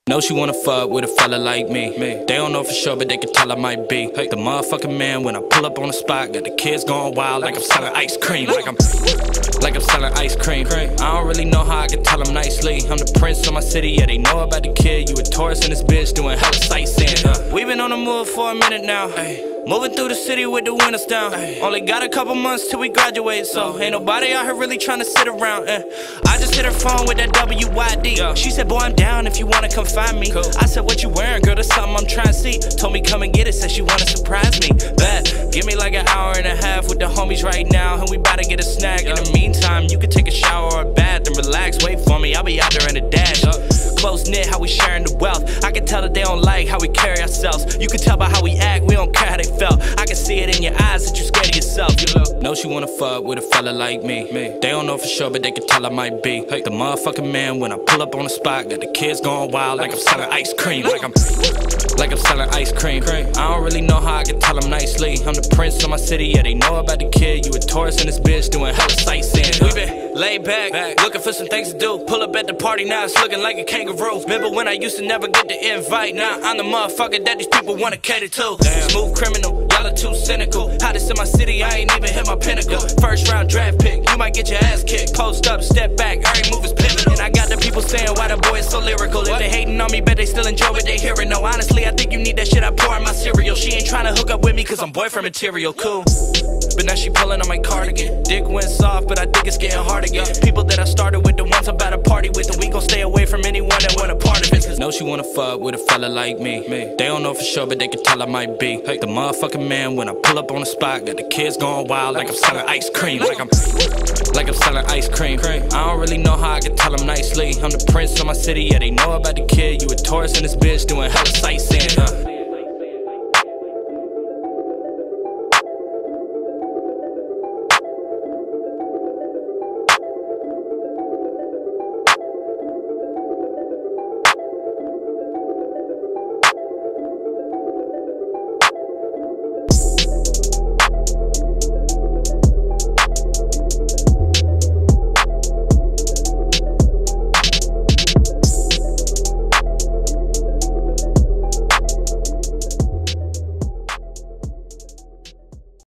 Know she wanna fuck with a fella like me. They don't know for sure, but they can tell I might be the motherfucking man when I pull up on the spot. Got the kids going wild like I'm selling ice cream. Like I'm selling ice cream. I don't really know how I can tell them nicely. I'm the prince of my city, yeah, they know about the kid. You a tourist in this bitch doing hella sightseeing. We been on the move for a minute now. Moving through the city with the windows down. Only got a couple months till we graduate, so ain't nobody out here really trying to sit around. I just hit her phone with that WYD. She said, boy, I'm down if you wanna come find me. I said, what you wearing, girl? That's something I'm trying to see. Told me come and get it, said she wanna surprise me. Bet, give me like an hour and a half with the homies right now, and we bout to get a snack. In the meantime, you can take a shower or a bath and relax. Wait for me, I'll be out there in a dash. Close knit, how we sharing the wealth. I can tell that they don't like how we carry ourselves. You can tell by how we act, we don't care how they felt. I can see it in your eyes that you scared of yourself. Know she wanna fuck with a fella like me. They don't know for sure, but they can tell I might be the motherfucking man when I pull up on the spot. Got the kids going wild like I'm selling ice cream. Like I'm selling ice cream. I don't really know how I can tell them nicely. I'm the prince of my city, yeah, they know about the kid. You a tourist in this bitch doing hella sightseeing. We been laid back, looking for some things to do. Pull up at the party, now it's looking like a kangaroo. Remember when I used to never get the invite? Now I'm the motherfucker that these people wanna cater to. Smooth criminal, y'all are too cynical. Hottest in my city, I ain't even hit my pinnacle. First round draft pick, you might get your ass kicked. Post up, step back, every move is pivotal. And I got the people saying why the boy is so lyrical. If they hating on me, bet they still enjoy what they hearing. No, honestly, I think you need that shit I pour in my cereal. She ain't trying to hook up with me cause I'm boyfriend material, cool. But now she pulling on my cardigan. Dick went soft, but I think it's getting hard again. People that I started with, the ones I'm about to party with, and we gon' stay away from anyone that want a part of it. Cause know she wanna fuck with a fella like me. They don't know for sure, but they can tell I might be the motherfucking man when I pull up on the spot. Got the kids going wild like I'm selling ice cream. Like I'm selling ice cream. I don't really know how I can tell them nicely. I'm the prince of my city, yeah, they know about the kid. You a tourist in this bitch doing hella sightseeing.